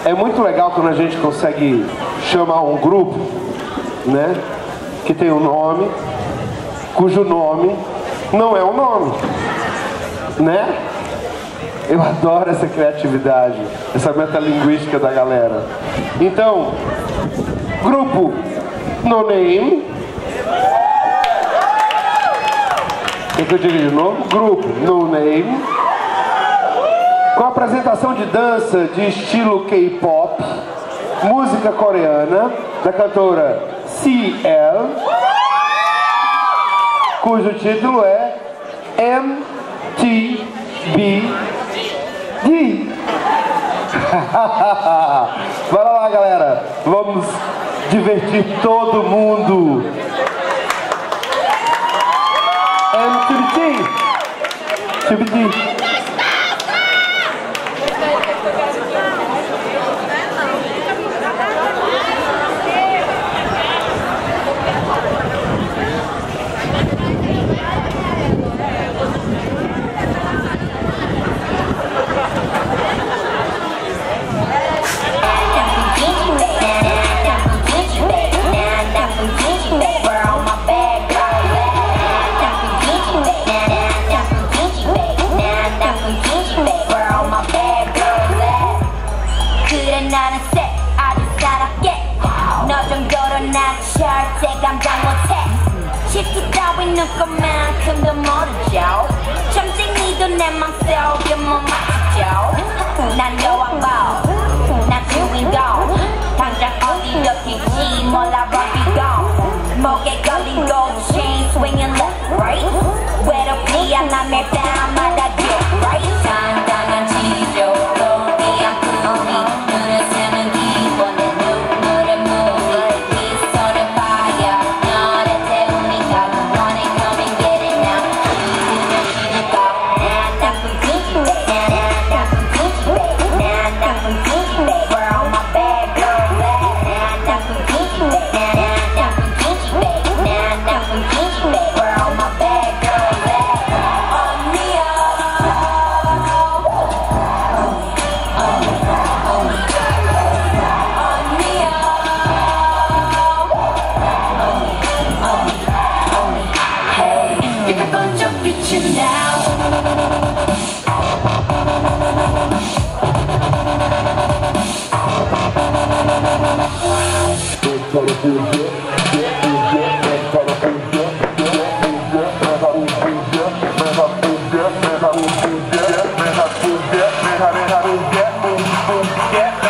É muito legal quando a gente consegue chamar um grupo, né, que tem um nome, cujo nome não é um nome, né? Eu adoro essa criatividade, essa metalinguística da galera. Então, grupo No Name. Quer que eu diga de novo? Grupo No Name. Com apresentação de dança de estilo K-pop, música coreana, da cantora CL, cujo título é MTBD. Bora lá, galera, vamos divertir todo mundo. MTBD. 것만큼도 모르죠. 점쟁이도 내 맘 속에 못 맞추죠. 난 여왕벌, 난 주인공. 당장 어디로 튈지 몰라 Robbie gone. 목에 걸린 gold chain swinging left right. 외롭지 않아 매일마다 get right. 당당한 지조로 네 아픔이 눈을 쓰는 기분 내 눈물을 묻을 이 손을 봐야 너를 태우니까 원해 come and get it now. 시즈니까 난 나쁜 핑크백 난 나쁜 핑크백 난 나쁜 핑크백 Where all my bad girls at? 난 나쁜 핑크백 난 나쁜 핑크백 난 나쁜 핑크백 Where all my bad girls at? 언니야 Give a bunch of bitches now. Yeah.